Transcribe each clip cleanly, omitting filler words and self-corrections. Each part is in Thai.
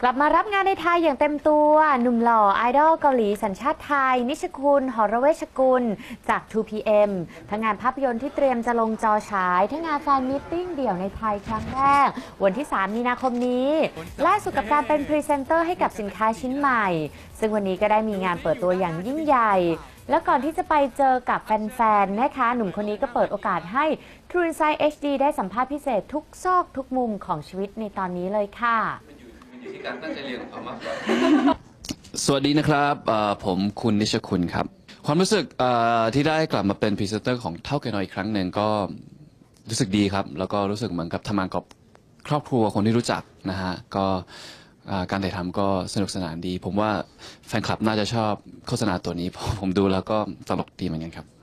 กลับมารับงานในไทยอย่างเต็มตัวหนุ่มหล่อไอดอลเกาหลีสัญชาติไทยนิชคุณหรเวชกุลจาก 2PM ทั้งงานภาพยนตร์ที่เตรียมจะลงจอฉายทั้งงานแฟนมีตติ้งเดี่ยวในไทยครั้งแรกวันที่ 3 มีนาคมนี้ล่าสุดกับการเป็นพรีเซนเตอร์ให้กับสินค้าชิ้นใหม่ซึ่งวันนี้ก็ได้มีงานเปิดตัวอย่างยิ่งใหญ่แล้วก่อนที่จะไปเจอกับแฟนๆนะคะหนุ่มคนนี้ก็เปิดโอกาสให้ True Insight HD ได้สัมภาษณ์พิเศษทุกซอกทุกมุมของชีวิตในตอนนี้เลยค่ะอยู่ที่การตั้งใจเรียนของเขามากกว่าสวัสดีนะครับผมคุณนิชคุณครับความรู้สึกที่ได้กลับมาเป็นพรีเซนเตอร์ของเท่าแก่น้อยอีกครั้งหนึ่งก็รู้สึกดีครับแล้วก็รู้สึกเหมือนกับทำงานกับครอบครัวคนที่รู้จักนะฮะก็การถ่ายทำก็สนุกสนานดีผมว่าแฟนคลับน่าจะชอบโฆษณาตัวนี้เพราะผมดูแล้วก็ตลกดีเหมือนกันครับ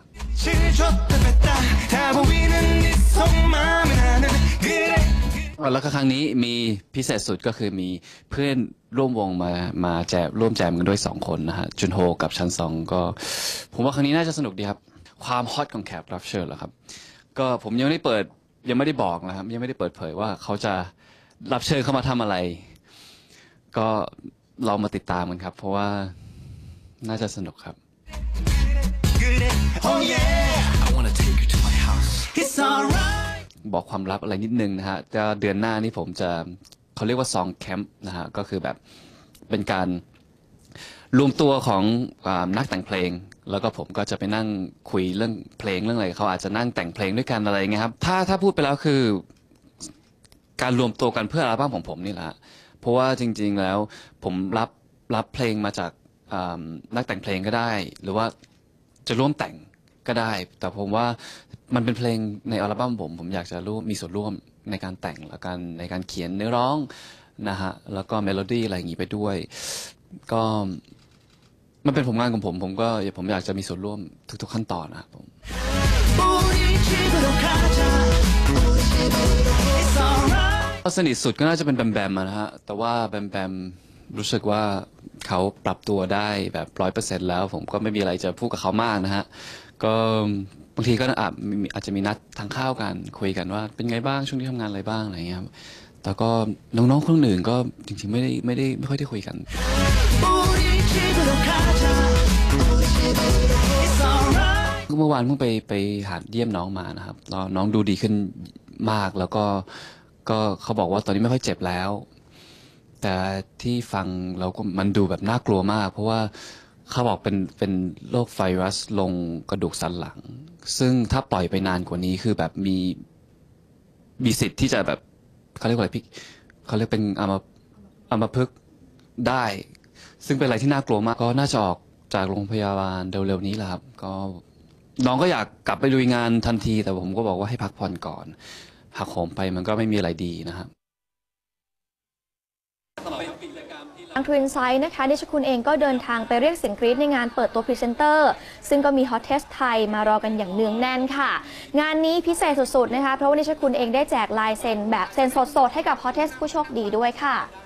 แล้วก็ครั้งนี้มีพิเศษสุดก็คือมีเพื่อนร่วมวงมาร่วมแจมกันด้วย2 คนนะฮะจุนโฮกับชันซองก็ผมว่าครั้งนี้น่าจะสนุกดีครับความฮอตของแขกรับเชิญเหรอครับก็ผมยังไม่ได้บอกนะครับยังไม่ได้เปิดเผยว่าเขาจะรับเชิญเข้ามาทำอะไรก็เรามาติดตามกันครับเพราะว่าน่าจะสนุกครับบอกความลับอะไรนิดนึงนะฮะจะเดือนหน้านี้ผมจะเขาเรียกว่าซองแคมป์นะฮะก็คือแบบเป็นการรวมตัวของนักแต่งเพลงแล้วก็ผมก็จะไปนั่งคุยเรื่องเพลงเรื่องอะไรเขาอาจจะนั่งแต่งเพลงด้วยกันอะไรเงี้ยครับถ้าพูดไปแล้วคือการรวมตัวกันเพื่ออัลบั้มของผมนี่แหละเพราะว่าจริงๆแล้วผมรับเพลงมาจากนักแต่งเพลงก็ได้หรือว่าจะร่วมแต่งก็ได้แต่ผมว่ามันเป็นเพลงในอัลบั้มผมอยากจะมีส่วนร่วมในการแต่งและในการเขียนเนื้อร้องนะฮะแล้วก็เมโลดี้อะไรอย่างนี้ไปด้วยก็มันเป็นผลงานของผมอยากจะมีส่วนร่วมทุกๆขั้นตอนนะครับผมสนิทสุดก็น่าจะเป็นแบมแบมนะฮะแต่ว่าแบมแบมรู้สึกว่าเขาปรับตัวได้แบบ100%แล้วผมก็ไม่มีอะไรจะพูดกับเขามากนะฮะก็บางทีก็อาจจะมีนัดทานข้าวกันคุยกันว่าเป็นไงบ้างช่วงนี้ทำงานอะไรบ้างอะไรเงี้ยครับแต่ก็น้องๆคนอื่นก็จริงๆไม่ค่อยได้คุยกันเมื่อวานเพิ่งไปหาเยี่ยมน้องมานะครับน้องดูดีขึ้นมากแล้วก็เขาบอกว่าตอนนี้ไม่ค่อยเจ็บแล้วแต่ที่ฟังเราก็มันดูแบบน่ากลัวมากเพราะว่าเขาบอกเป็นโรคไวรัสลงกระดูกสันหลังซึ่งถ้าปล่อยไปนานกว่านี้คือแบบมีสิทธิ์ที่จะแบบเขาเรียกว่าอะไรเขาเรียกเป็นอัมพฤกษ์ได้ซึ่งเป็นอะไรที่น่ากลัวมากก็น่าจะออกจากโรงพยาบาลเร็วๆนี้แหละครับก็น้องก็อยากกลับไปลุยงานทันทีแต่ผมก็บอกว่าให้พักผ่อนก่อนหักโหมไปมันก็ไม่มีอะไรดีนะครับทาง True Insight นะคะนิชคุณเองก็เดินทางไปเรียกเสียงกรี๊ดในงานเปิดตัวพรีเซนเตอร์ซึ่งก็มีฮอตเทสไทยมารอกันอย่างเนืองแน่นค่ะงานนี้พิเศษสุดๆนะคะเพราะว่านิชคุณเองได้แจกลายเซ็นแบบเซ็นสดๆให้กับฮอตเทสผู้โชคดีด้วยค่ะ